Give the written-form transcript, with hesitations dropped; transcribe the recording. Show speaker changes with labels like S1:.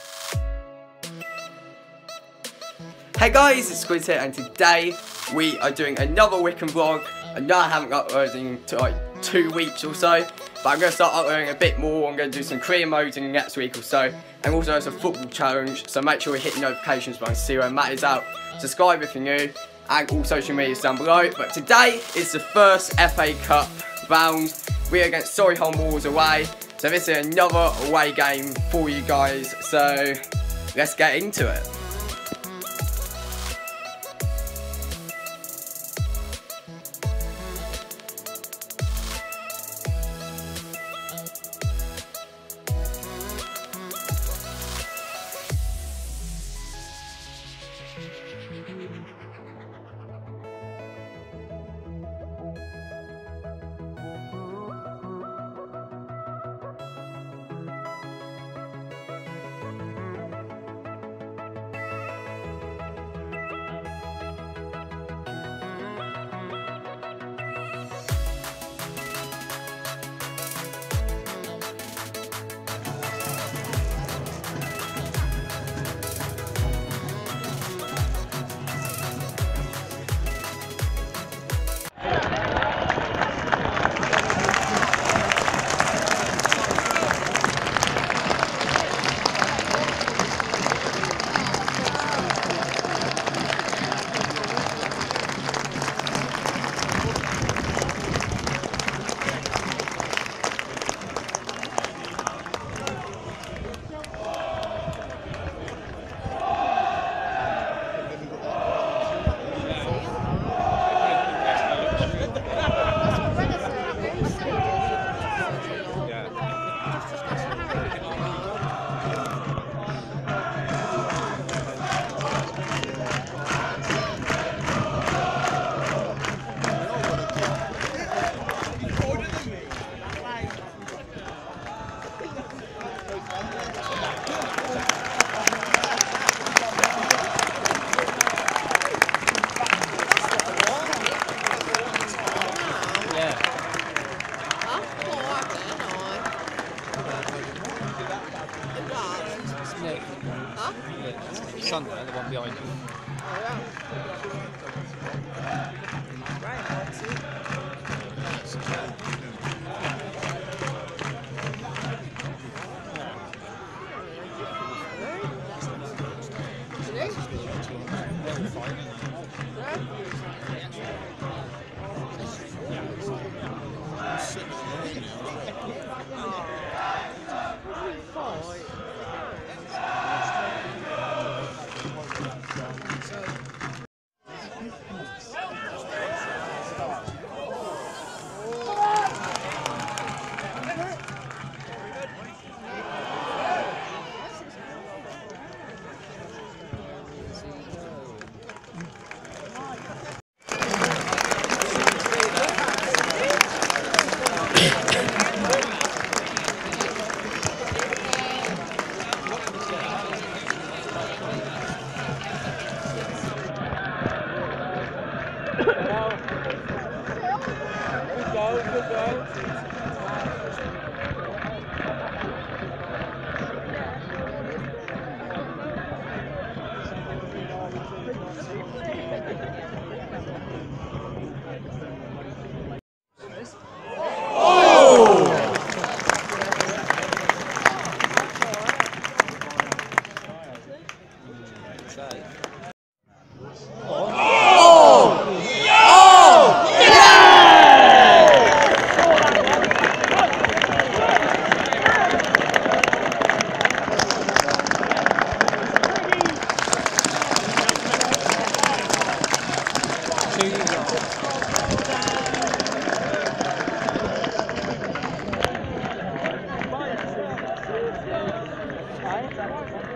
S1: Hey guys, it's Squids here, and today we are doing another Wickham vlog. I know I haven't uploaded to like 2 weeks or so, but I'm going to start uploading a bit more. I'm going to do some career modes in the next week or so, and also it's a football challenge, so make sure you hit the notifications button to see when Matt is out. Subscribe if you're new, and all social media is down below. But today is the first FA Cup round. We're against Solihull Moors away, so this is another away game for you guys, so let's get into it.
S2: Sunday, the one behind you. Good go. Right?